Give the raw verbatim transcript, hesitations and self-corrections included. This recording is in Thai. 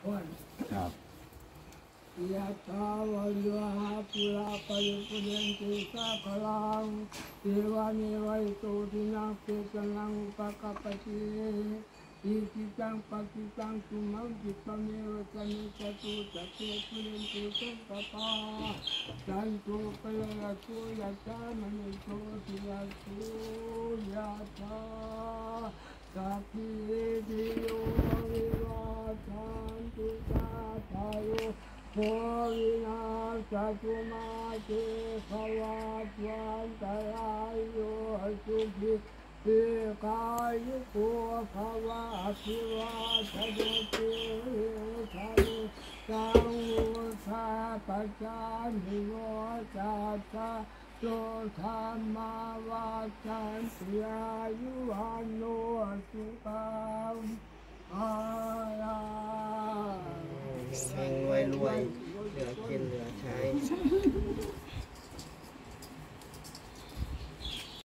คนครับยะถาวะริวหาปุราปริปุเรนติสาคลังเทวานิวัยโตทินังเปตนังอุปกัปปติอิจิตังปฏิตังตุมังจิตเมวะสมิจตุสัพเพปุเรนติสังกปาจันโทปะระโสยะถามณิโชติยะโสยะถาสัพพิติโยวิวัชชันตุสัพพะโยโควินาศตุมาเตภวัตวันตรายโยสุขิเอกายุโกภวะอภิวาทโยเตชะโยสังวุฒาปัจจานิโยจัตตาโสธรรมาวาจันติอายุวันโนสุขังอาลังเฮงรวยรวยเหลือกินเหลือใช้